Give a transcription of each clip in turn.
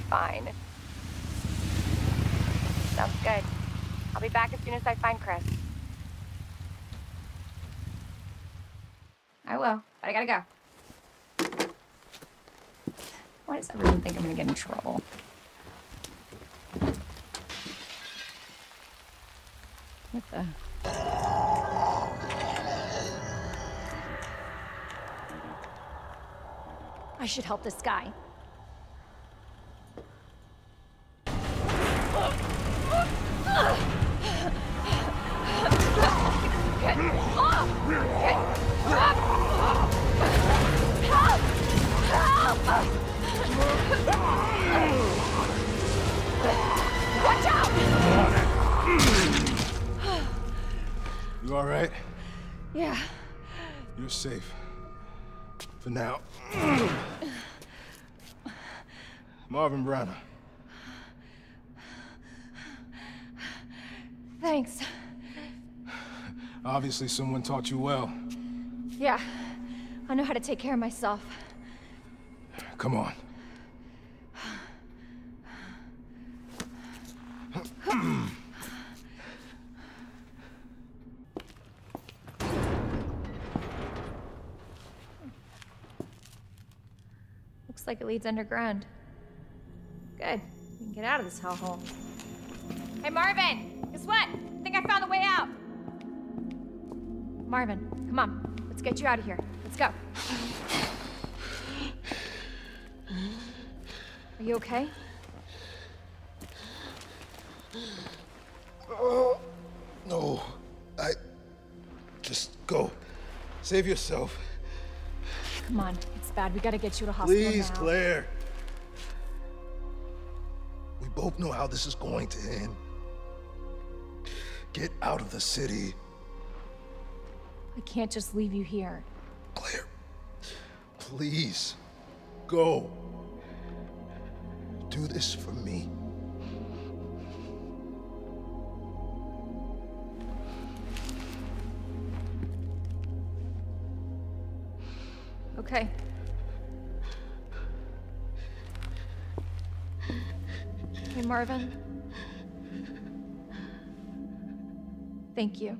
fine. Sounds good. I'll be back as soon as I find Chris. I will, but I gotta go. Why does everyone think I'm gonna get in trouble? What the? I should help this guy. Watch out! You all right? Yeah. You're safe. For now. Marvin Branagh. Thanks. Obviously someone taught you well. Yeah. I know how to take care of myself. Come on. Looks like it leads underground. Good. We can get out of this hellhole. Hey, Marvin! Guess what? I think I found the way out. Marvin, come on. Let's get you out of here. Let's go. Are you okay? Oh, no. Just go. Save yourself. Come on. It's bad. We gotta get you to hospital Please, now. Claire. We both know how this is going to end. Get out of the city. I can't just leave you here. Claire, please, go. Do this for me. Okay. Hey, Marvin. Thank you.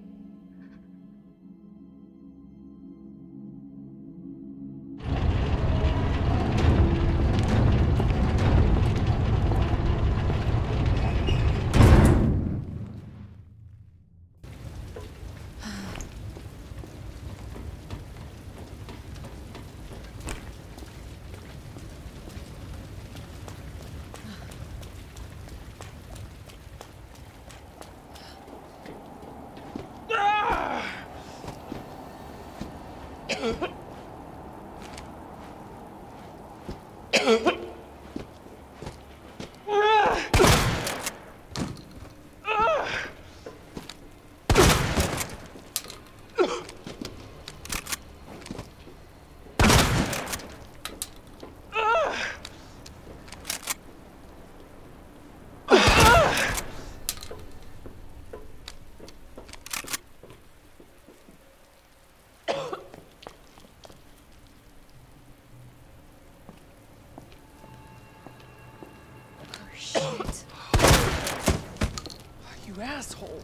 You asshole.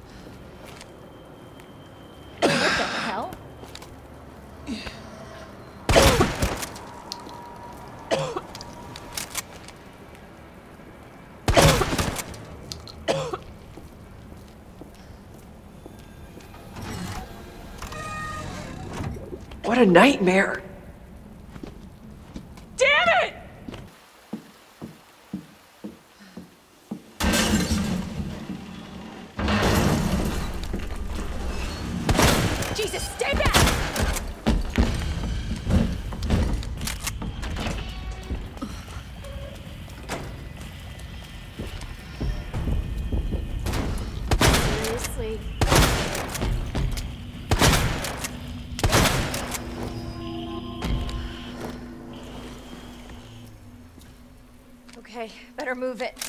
What the hell? What a nightmare. Damn it! Jesus, stay back! Seriously. Okay, better move it.